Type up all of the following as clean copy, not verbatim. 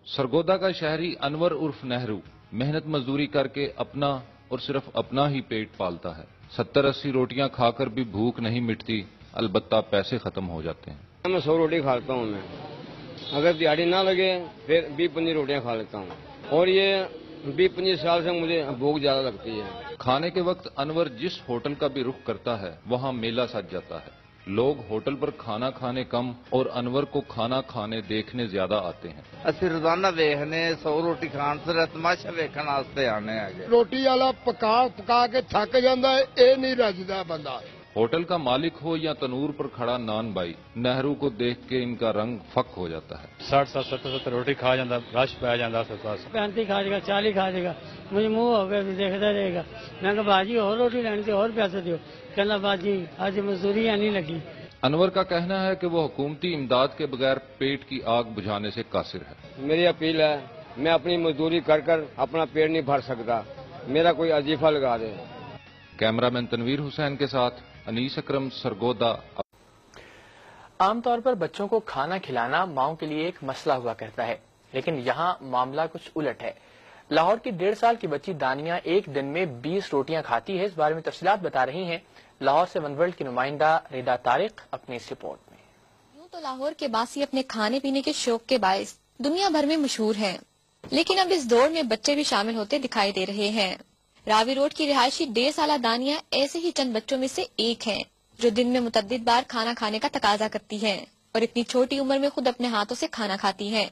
सरगोदा का शहरी अनवर उर्फ नेहरू मेहनत मजदूरी करके अपना और सिर्फ अपना ही पेट पालता है। 70-80 रोटियां खाकर भी भूख नहीं मिटती, अलबत्ता पैसे खत्म हो जाते हैं। मैं 100 रोटी खाता हूँ। मैं अगर दिहाड़ी ना लगे फिर 20-25 रोटियां खा लेता हूँ, और ये 20-25 साल से मुझे भूख ज्यादा लगती है। खाने के वक्त अनवर जिस होटल का भी रुख करता है वहाँ मेला सज जाता है। लोग होटल पर खाना खाने कम और अनवर को खाना खाने देखने ज्यादा आते हैं। ਅਸੀਂ ਰੋਜ਼ਾਨਾ ਵੇਖਨੇ 100 ਰੋਟੀ ਖਾਣ ਤੇ ਤਮਾਸ਼ਾ ਵੇਖਣ ਵਾਸਤੇ ਆਨੇ ਹੈਗੇ। ਰੋਟੀ ਵਾਲਾ ਪਕਾ ਕੇ ਥੱਕ ਜਾਂਦਾ ਹੈ, ਇਹ ਨਹੀਂ ਰੱਜਦਾ ਬੰਦਾ। होटल का मालिक हो या तनूर पर खड़ा नान भाई, नेहरू को देख के इनका रंग फक हो जाता है। 60-70 रोटी खा जाता, रश पै जाता, 35 खा जाएगा, 40 खा जाएगा। मुझे मुंह हो गया, देखता रहेगा। मैं कहा बाजी और रोटी लेनी थी, और पैसे दो। कहना बाजी आज मजदूरी नहीं लगी। अनवर का कहना है कि वो हुकूमती इमदाद के बगैर पेट की आग बुझाने से कासिर है। मेरी अपील है, मैं अपनी मजदूरी कर कर अपना पेट नहीं भर सकता, मेरा कोई अजीफा लगा दे। कैमरामैन तनवीर हुसैन के साथ अनीस अकरम, सरगोदा। आमतौर पर बच्चों को खाना खिलाना माओं के लिए एक मसला हुआ करता है, लेकिन यहाँ मामला कुछ उलट है। लाहौर की 1.5 साल की बच्ची दानिया एक दिन में 20 रोटियां खाती है। इस बारे में तफसीलात बता रही हैं लाहौर से वन वर्ल्ड की नुमाइंदा रिदा तारिक अपनी इस रिपोर्ट में। यूं तो लाहौर के बासी अपने खाने पीने के शौक के बायस दुनिया भर में मशहूर हैं, लेकिन अब इस दौर में बच्चे भी शामिल होते दिखाई दे रहे हैं। रावी रोड की रिहायशी 1.5 साल दानिया ऐसे ही चंद बच्चों में से एक हैं, जो दिन में मुतद्दिद बार खाना खाने का तकाजा करती हैं और इतनी छोटी उम्र में खुद अपने हाथों से खाना खाती हैं।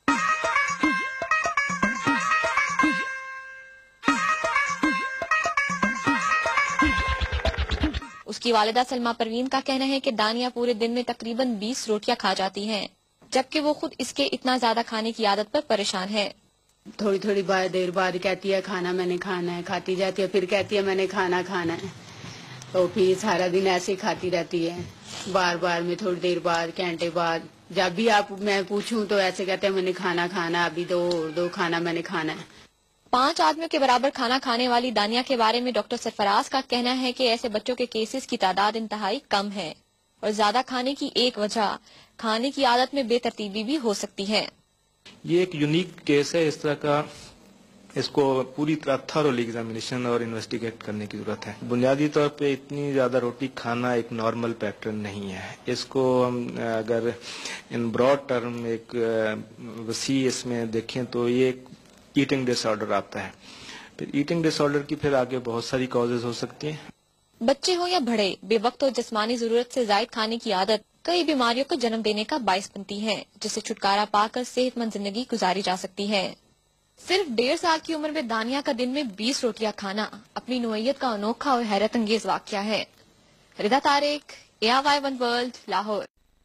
उसकी वालिदा सलमा परवीन का कहना है कि दानिया पूरे दिन में तकरीबन 20 रोटियां खा जाती हैं, जबकि वो खुद इसके इतना ज्यादा खाने की आदत पर परेशान है। थोड़ी थोड़ी देर बाद कहती है खाना मैंने खाना है, खाती जाती है, फिर कहती है मैंने खाना खाना है, तो फिर सारा दिन ऐसे खाती रहती है। बार बार में थोड़ी देर बाद, घंटे बाद, जब भी मैं पूछूं तो ऐसे कहते हैं मैंने खाना खाना, अभी दो खाना मैंने खाना है। 5 आदमियों के बराबर खाना खाने वाली दानिया के बारे में डॉक्टर सरफराज का कहना है कि ऐसे बच्चों के केसेस की तादाद इंतहाई कम है और ज्यादा खाने की एक वजह खाने की आदत में बेतरतीबी भी हो सकती है। ये एक यूनिक केस है इस तरह का, इसको पूरी तरह थॉरो एग्जामिनेशन और इन्वेस्टिगेट करने की जरूरत है। बुनियादी तौर पे इतनी ज्यादा रोटी खाना एक नॉर्मल पैटर्न नहीं है। इसको हम अगर इन ब्रॉड टर्म एक वसी इसमें देखें तो ये एक ईटिंग डिसऑर्डर आता है। फिर ईटिंग डिसऑर्डर की फिर आगे बहुत सारी कॉजेज हो सकती हैं। बच्चे हो या बड़े, बेवक्त और जिस्मानी जरूरत से जायद खाने की आदत कई बीमारियों को जन्म देने का बाइस बनती है, जिससे छुटकारा पाकर सेहतमंद जिंदगी गुजारी जा सकती है। सिर्फ 1.5 साल की उम्र में दानिया का दिन में 20 रोटियां खाना अपनी नौइयत का अनोखा और हैरत अंगेज वाकया है। Rida Tariq, ARY one world, Lahore.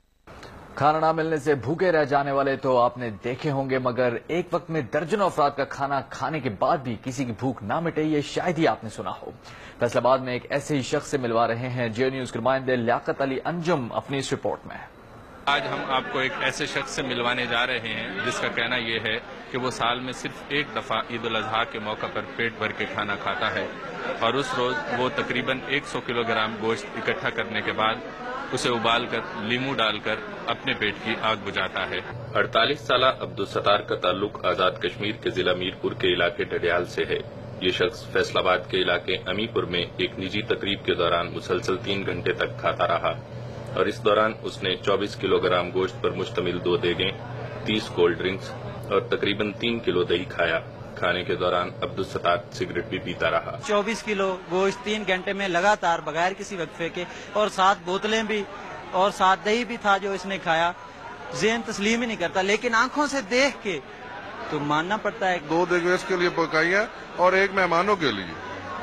खाना न मिलने से भूखे रह जाने वाले तो आपने देखे होंगे, मगर एक वक्त में दर्जनों अफराद का खाना खाने के बाद भी किसी की भूख ना मिटे, ये शायद ही आपने सुना हो। फैसलाबाद में एक ऐसे ही शख्स से मिलवा रहे हैं जियो न्यूज के नुमाइंदे लियाकत अली अंजुम अपनी इस रिपोर्ट में। आज हम आपको एक ऐसे शख्स से मिलवाने जा रहे हैं जिसका कहना यह है कि वो साल में सिर्फ एक दफा ईद उल अजहा के मौका पर पेट भर के खाना खाता है और उस रोज वो तकरीबन 100 किलोग्राम गोश्त इकट्ठा करने के बाद उसे उबालकर लीमू डालकर अपने पेट की आग बुझाता है। 48 साला अब्दुल सत्तार का ताल्लुक आजाद कश्मीर के जिला मीरपुर के इलाके डडियाल से है। ये शख्स फैसलाबाद के इलाके अमीपुर में एक निजी तकरीब के दौरान मुसलसल 3 घंटे तक खाता रहा और इस दौरान उसने 24 किलोग्राम गोश्त पर मुश्तमिल 2 देगें, 30 कोल्ड ड्रिंक्स और तकरीबन 3 किलो दही खाया। खाने के दौरान अब्दुल सत्तार सिगरेट भी पीता रहा। 24 किलो गोश्त 3 घंटे में लगातार बगैर किसी वक्फे के, और 7 बोतलें भी और 7 दही भी था जो इसने खाया। ज़हन तस्लीम ही नहीं करता, लेकिन आंखों से देख के तो मानना पड़ता है। 2 देगें के लिए पकाई है और 1 मेहमानों के लिए।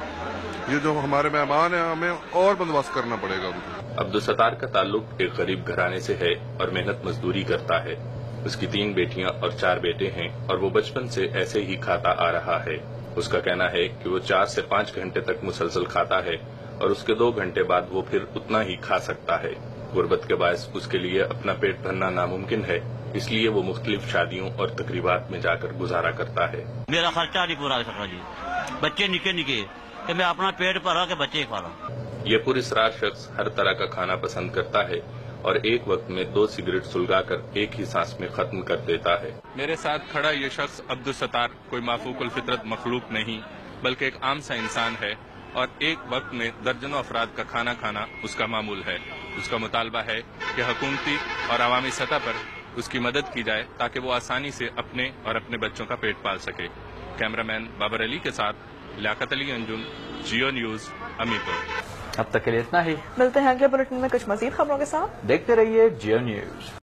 ये जो हमारे मेहमान हैं हमें और बंदोबस्त करना पड़ेगा उनको। अब्दुल सत्तार का ताल्लुक एक गरीब घराने से है और मेहनत मजदूरी करता है। उसकी 3 बेटियां और 4 बेटे हैं और वो बचपन से ऐसे ही खाता आ रहा है। उसका कहना है कि वो 4 से 5 घंटे तक मुसलसल खाता है और उसके 2 घंटे बाद वो फिर उतना ही खा सकता है। गुर्बत के बायस उसके लिए अपना पेट भरना नामुमकिन है, इसलिए वो मुख्तलिफ शादियों और तकरीबात में जाकर गुजारा करता है। मेरा खर्चा नहीं पूरा कर सकता जी, बच्चे निके निके कि मैं अपना पेट भरा के बच्चे खा रहा हूँ। ये पुरस्कार शख्स हर तरह का खाना पसंद करता है اور ایک وقت میں 2 سگریٹ سلگا کر ایک ہی سانس میں ختم کر دیتا ہے۔ میرے ساتھ کھڑا یہ شخص عبدالستار کوئی مافوق الفطرت مخلوق نہیں بلکہ ایک عام سا انسان ہے، اور ایک وقت میں درجنوں افراد کا کھانا کھانا اس کا معمول ہے۔ اس کا مطالبہ ہے کہ حکومتی اور عوامی سطح پر اس کی مدد کی جائے تاکہ وہ آسانی سے اپنے اور اپنے بچوں کا پیٹ پال سکے۔ کیمرامین بابر علی کے ساتھ لیاقت علی انجم، جیو نیوز، امیپور۔ اب تک کے لیے اتنا ہی، ملتے ہیں اگلے بلیٹن میں کچھ مزید خبروں کے ساتھ۔ دیکھتے رہیے جیو نیوز۔